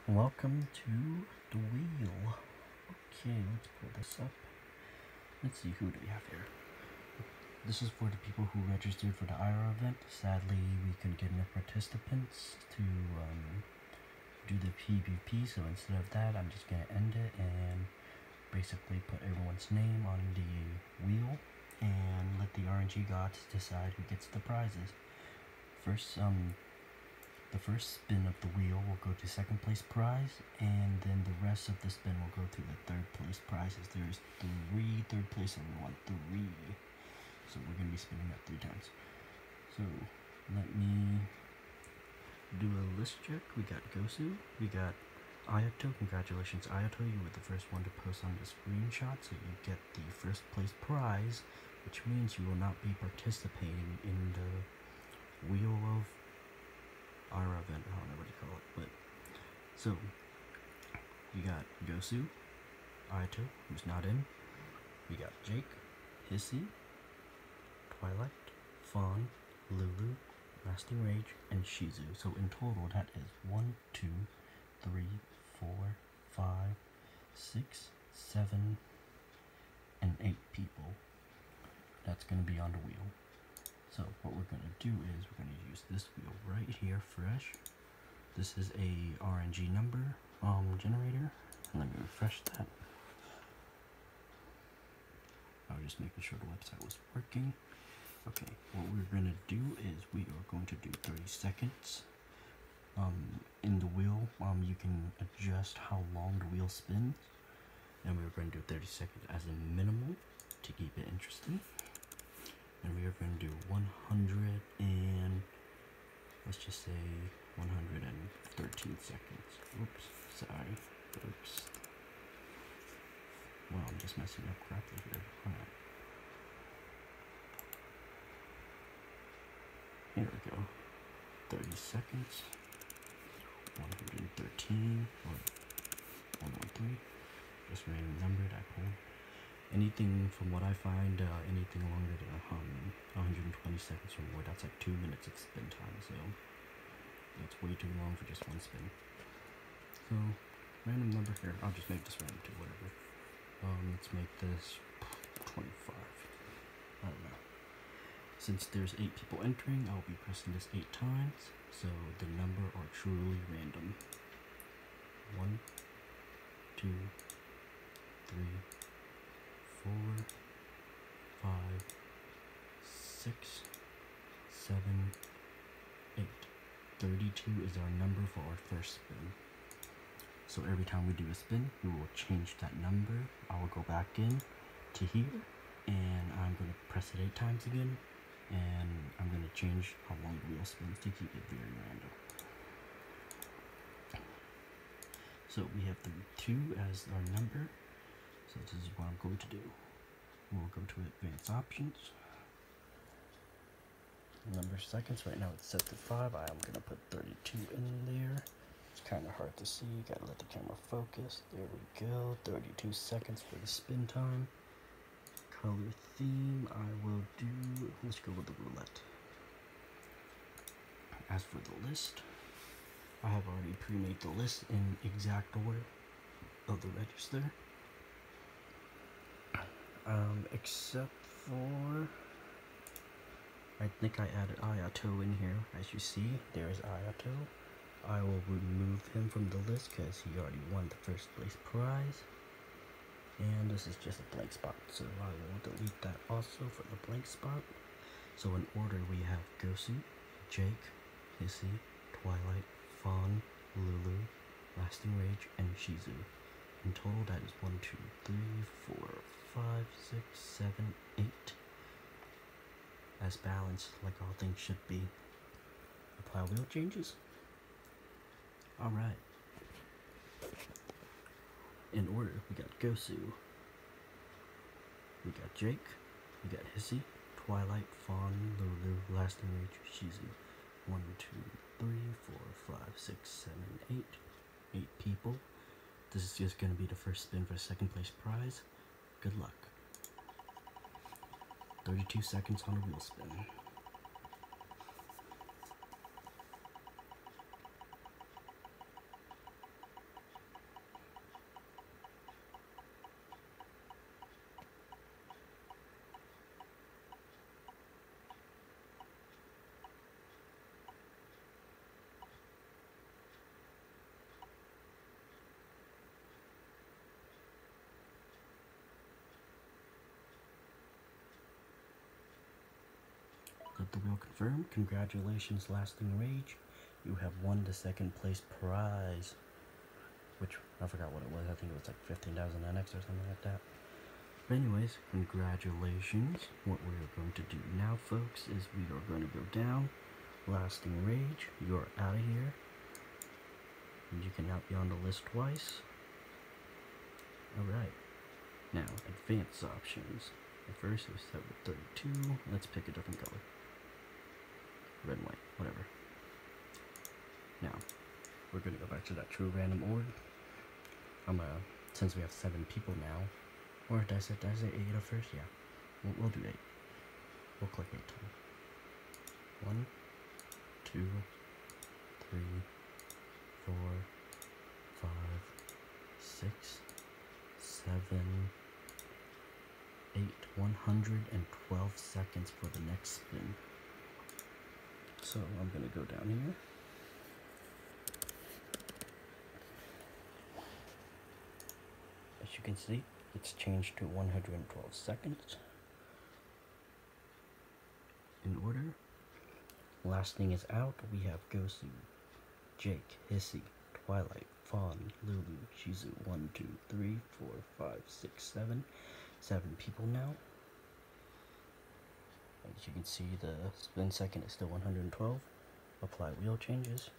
Welcome to the wheel. Okay, let's pull this up. Let's see, who do we have here? This is for the people who registered for the Eira event. Sadly, we couldn't get enough participants to do the PvP, so instead of that, I'm just gonna end it and basically put everyone's name on the wheel and let the RNG gods decide who gets the prizes. First, the first spin of the wheel will go to second place prize, and then the rest of the spin will go to the third place prizes. There's three third place and we want three. So we're going to be spinning that 3 times. So let me do a list check. We got Gosu, we got Ayato. Congratulations, Ayato. You were the first one to post on the screenshot, so you get the first place prize, which means you will not be participating in the Wheel of Eira event. I don't know what you call it, but so we got Gosu, Ayato, who's not in. We got Jake, Hissy, Twilight, Fawn, Lulu, Lasting Rage, and Shizu. So in total, that is 1, 2, 3, 4, 5, 6, 7, and 8 people. That's going to be on the wheel. So what we're going to do is we're going to use this wheel right here, fresh. This is a RNG number generator. Let me refresh that. I was just making sure the website was working. Okay, what we're going to do is we are going to do 30 seconds. In the wheel, you can adjust how long the wheel spins. And we're going to do 30 seconds as a minimal to keep it interesting. And we are going to do 100 and, let's just say 113 seconds. Oops, sorry. Oops. Well, I'm just messing up correctly here. Alright. Here we go. 30 seconds. 113 or 113. Just random number that I pulled. Anything from what I find, anything longer than 120 seconds or more, that's like 2 minutes of spin time, so that's way too long for just one spin. So, random number here, I'll just make this random too, whatever. Let's make this 25. I don't know. Since there's 8 people entering, I'll be pressing this 8 times, so the number are truly random. 1, 2, 3, 4, 5, 6, 7, 8. 32 is our number for our first spin. So every time we do a spin, we will change that number. I will go back in to here, and I'm going to press it 8 times again, and I'm going to change how long the wheel spins to keep it very random. So we have 32 as our number. So this is what I'm going to do. We'll go to advanced options. Number of seconds, right now it's set to 5. I am going to put 32 in there. It's kind of hard to see, gotta let the camera focus. There we go, 32 seconds for the spin time. Color theme, I will do, let's go with the roulette. As for the list, I have already pre-made the list in exact order of the register. Except for, I think I added Ayato in here. As you see, there is Ayato. I will remove him from the list because he already won the first place prize. And this is just a blank spot, so I will delete that also for the blank spot. So in order, we have Gosu, Jake, Hissy, Twilight, Fawn, Lulu, Lasting Rage, and Shizu. In total, that is 1, 2, 3, 4, 5, 6, 7, 8. As balanced, like all things should be. Apply wheel changes. Alright. In order, we got Gosu. We got Jake. We got Hissy, Twilight, Fawn, Lulu, Lasting Rage, Shizu. 1, 2, 3, 4, 5, 6, 7, 8. 8 people. This is just going to be the first spin for the second place prize. Good luck. 32 seconds on a wheel spin. wheel confirmed. Congratulations, Lasting Rage. You have won the second place prize. Which, I forgot what it was. I think it was like 15,000 NX or something like that. But anyways, congratulations. What we are going to do now, folks, is we are going to go down. Lasting Rage, you're out of here. And you can now be on the list twice. Alright. Now, advanced options. At first, we start with 32. Let's pick a different color. Red and white, whatever. Now, we're going to go back to that true random org. Since we have 7 people now, or did I say 8 at first? Yeah, we'll do 8. We'll click 8 times. 1, 2, 3, 4, 5, 6, 7, 8. 112 seconds for the next spin. So I'm gonna go down here. As you can see, it's changed to 112 seconds. In order, Lasting is out. We have Gosu, Jake, Hissy, Twilight, Fawn, Lulu, Shizu. 1, 2, 3, 4, 5, 6, 7. 7 people now. As you can see, the spin second is still 112. Apply wheel changes.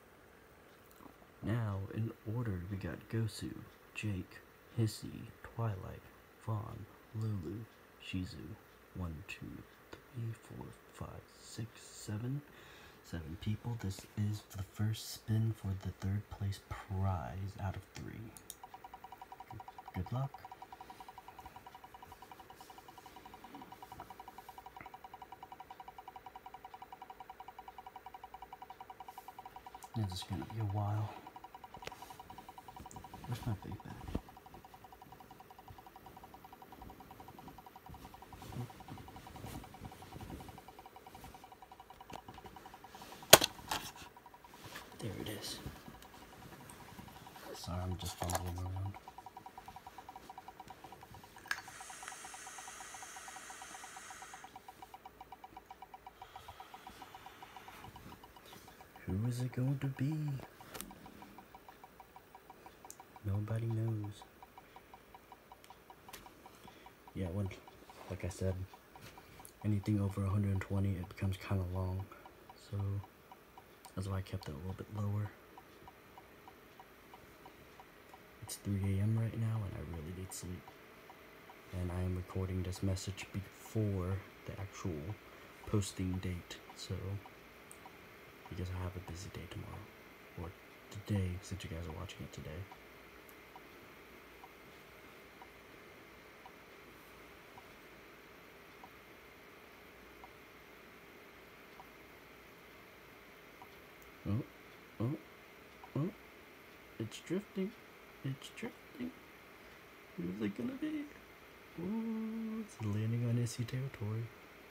Now, in order, we got Gosu, Jake, Hissy, Twilight, Fawn, Lulu, Shizu. 1, 2, 3, 4, 5, 6, 7. 7 people. This is the first spin for the third place prize out of 3. Good luck. This is gonna be a while. Where's my big bag? There it is. Sorry, I'm just fumbling around. Who is it going to be? Nobody knows. Yeah, like I said, anything over 120, it becomes kind of long. So that's why I kept it a little bit lower. It's 3 a.m. right now, and I really need sleep. And I am recording this message before the actual posting date, so because I have a busy day tomorrow, or today, since you guys are watching it today. Oh, it's drifting, who's it gonna be? Oh, it's landing on Hissy territory.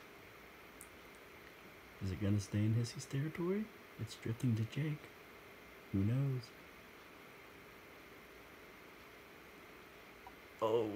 Is it gonna stay in Hissy's territory? It's drifting to Jake. Who knows? Oh,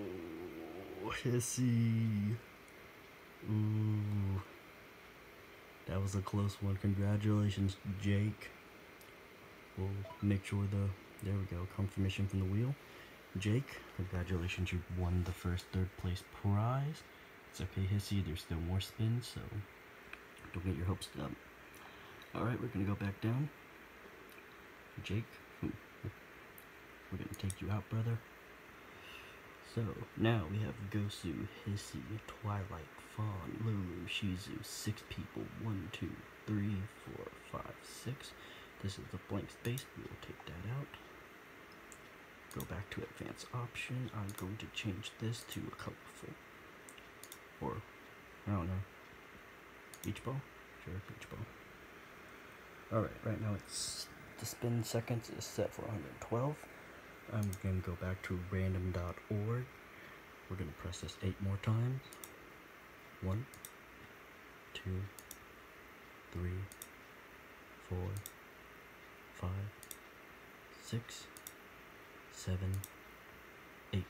Hissy. Ooh. That was a close one. Congratulations, Jake. We'll make sure there we go, confirmation from the wheel. Jake, congratulations, you won the first third place prize. It's okay, Hissy, there's still more spins, so don't get your hopes up. Alright, we're gonna go back down. Jake, we're gonna take you out, brother. So, now we have Gosu, Hissy, Twilight, Fawn, Lulu, Shizu, 6 people. 1, 2, 3, 4, 5, 6. This is the blank space. We will take that out. Go back to advanced option. I'm going to change this to a colorful. Or, I don't know. Beach ball? Sure, beach ball. Alright, right now it's the spin seconds is set for 112. I'm going to go back to random.org. We're going to press this 8 more times. 1, 2, 3, 4, 5, 6, 7, 8.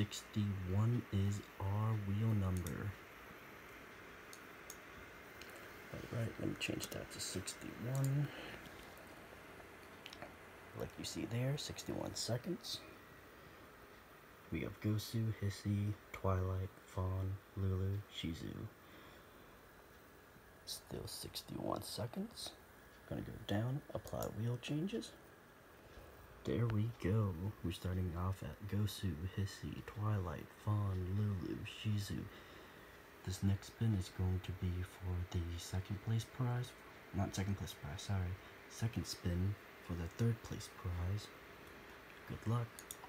61 is our wheel number. Alright, let me change that to 61. Like you see there, 61 seconds. We have Gosu, Hissy, Twilight, Fawn, Lulu, Shizu. Still 61 seconds. Gonna go down, apply wheel changes. There we go. We're starting off at Gosu, Hissy, Twilight, Fawn, Lulu, Shizu. This next spin is going to be for the second place prize. Not second place prize, sorry. Second spin for the third place prize. Good luck.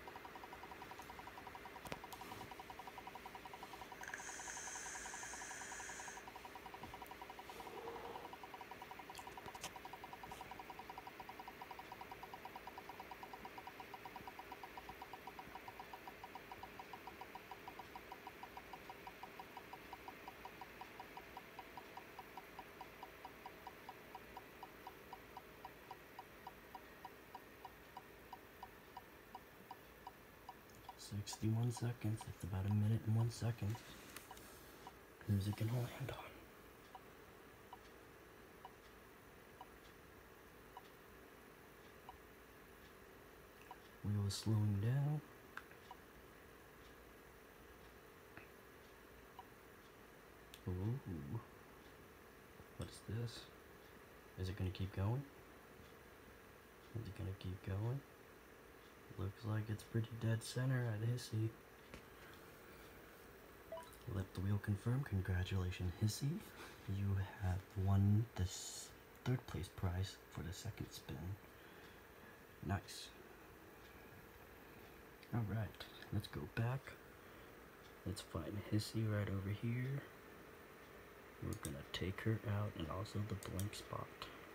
"61 seconds, it's about a minute and 1 second. Music can land on. Wheel is slowing down. Ooh. What is this? Is it gonna keep going? Is it gonna keep going? Looks like it's pretty dead center at Hissy. Let the wheel confirm. Congratulations, Hissy. You have won this third place prize for the second spin. Nice. Alright, let's go back. Let's find Hissy right over here. We're gonna take her out and also the blank spot.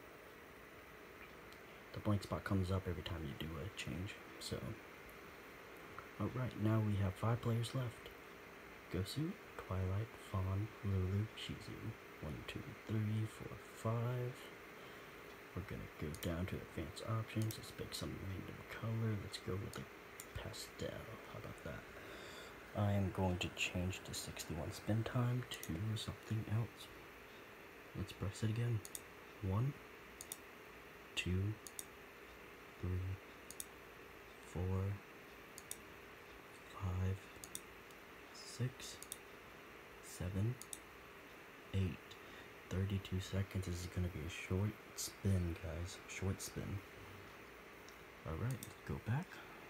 The blank spot comes up every time you do a change. So, alright, now we have 5 players left. Gosu, Twilight, Fawn, Lulu, Shizu. 1, 2, 3, 4, 5. We're gonna go down to advanced options. Let's pick some random color. Let's go with a pastel. How about that? I am going to change the 61 spin time to something else. Let's press it again. 1, 2, 3, 4, 5, 6, 7, 8. 32 seconds. This is going to be a short spin, guys. Short spin. Alright, let's go back.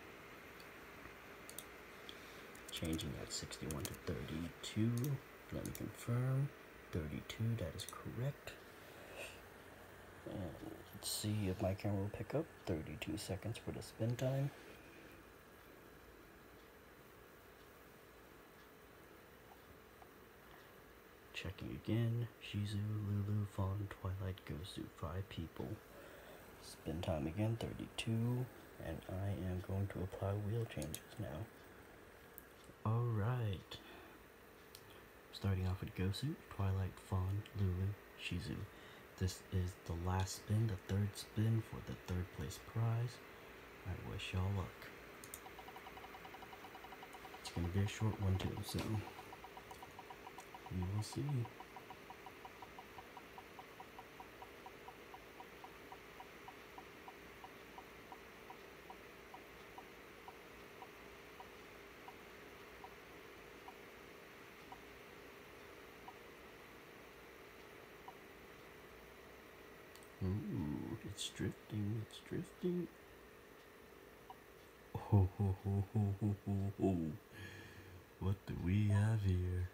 Changing that 61 to 32. Let me confirm. 32, that is correct. And let's see if my camera will pick up. 32 seconds for the spin time. Checking again. Shizu, Lulu, Fawn, Twilight, Gosu. 5 people. Spin time again, 32. And I am going to apply wheel changes now. Alright. Starting off with Gosu, Twilight, Fawn, Lulu, Shizu. This is the last spin, the third spin for the third place prize. I wish y'all luck. It's going to be a short one too, so we will see. Ooh, it's drifting, it's drifting. Ho ho ho ho ho ho ho. What do we have here?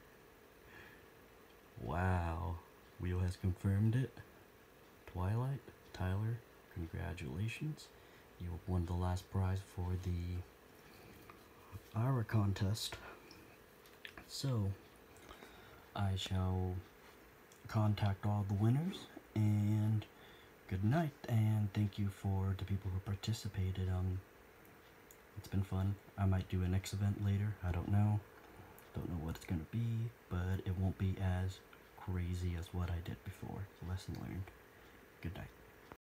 Wow, Wheel has confirmed it. Twilight, Tyler, congratulations. You have won the last prize for the Eira contest. So, I shall contact all the winners, and good night, and thank you for the people who participated. It's been fun. I might do a next event later, I don't know what it's gonna be, but it won't be as crazy as what I did before. Lesson learned. Good night.